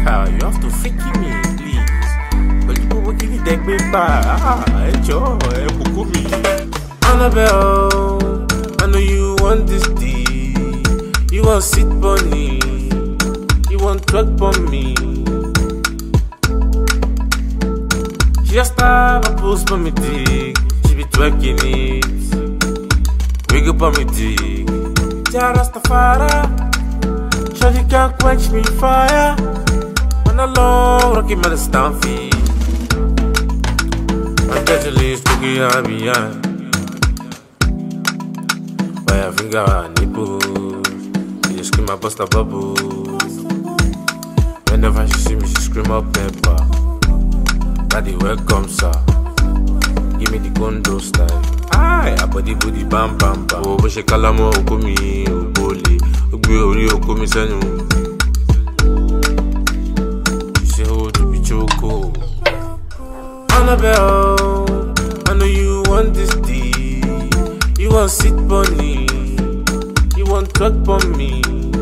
You have to freaky me, please. But you will give me that paper. Enjoy, me. Annabelle, I know you want this deep. You want sit bunny. You want twerk on me. She just have a post on me dick. She be twerking it. Wiggle up on me dick. Ja Rastafari. Shawty can't quench me fire. On a long rocky metal stand feet. I'm catching leaves to get her behind. By a finger and nipple. She just scream, I bust a bubble. Whenever she see me, she scream up pepper. Daddy, welcome, sir. Give me the condo style. Aye, a body bam bam bam. Oh, but she call me okumi, obole. Ogbe ori okomi senu. She say, oh, to be choco. Annabelle, I know you want this deep. You want sit bunny. You want twerk on me.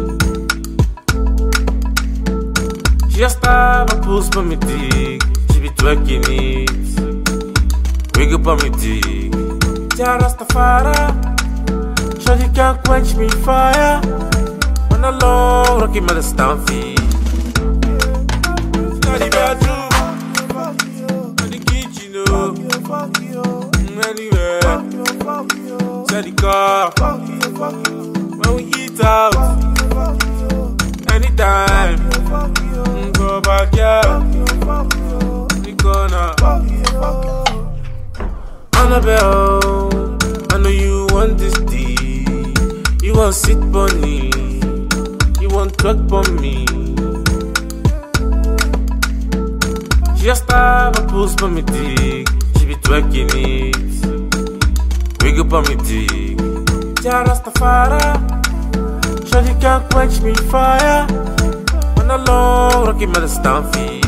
She just have a post on me dick. She be twerking it. Wiggle up on me dick. Ja Rastafari. Shawty can't quench me fire. On a long rocky metal stand feet. Not the bedroom. Not the kitchen, no. Anywhere. Set the car. When we eat out. Anytime. Go back, yeah. The corner. Annabelle, I know you want this deep. You want sit bunny. You want twerk on me. She just have a post on me dick. She be twerking it. Wiggle up on me dick. Ja Rastafari. Shawty can't quench me fire. On a long rocky metal stand feet.